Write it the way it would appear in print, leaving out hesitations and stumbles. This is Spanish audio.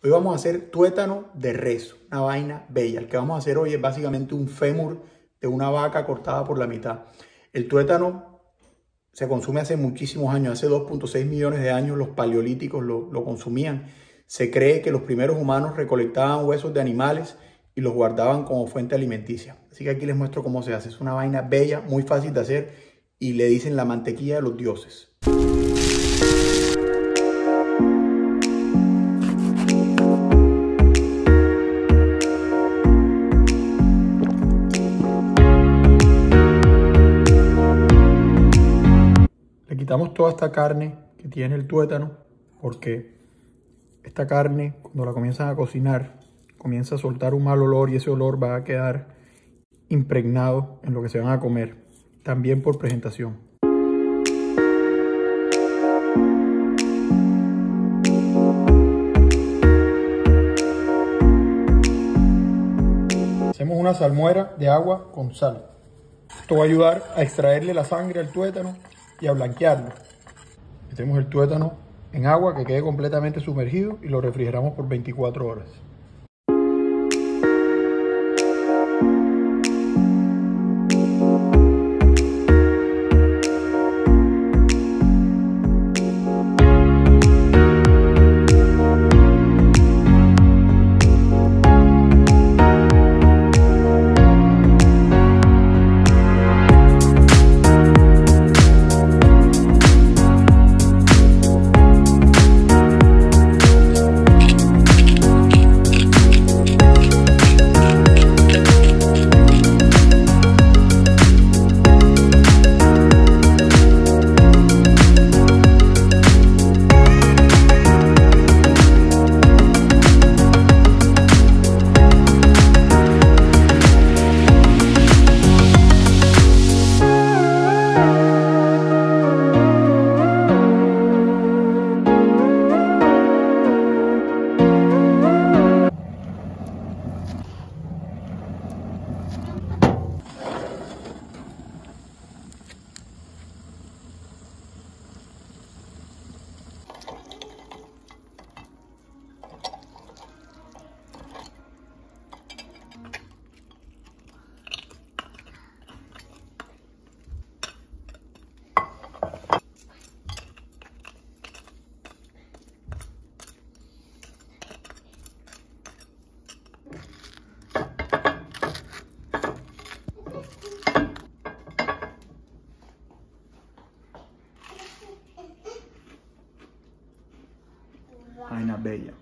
Hoy vamos a hacer tuétano de res, una vaina bella. El que vamos a hacer hoy es básicamente un fémur de una vaca cortada por la mitad. El tuétano se consume hace muchísimos años, hace 2.6 millones de años los paleolíticos lo consumían. Se cree que los primeros humanos recolectaban huesos de animales y los guardaban como fuente alimenticia. Así que aquí les muestro cómo se hace. Es una vaina bella, muy fácil de hacer y le dicen la mantequilla de los dioses. Le quitamos toda esta carne que tiene el tuétano porque esta carne, cuando la comienzan a cocinar, comienza a soltar un mal olor y ese olor va a quedar impregnado en lo que se van a comer, también por presentación. Hacemos una salmuera de agua con sal. Esto va a ayudar a extraerle la sangre al tuétano y a blanquearlo. Metemos el tuétano en agua que quede completamente sumergido y lo refrigeramos por 24 horas. Vaina bella.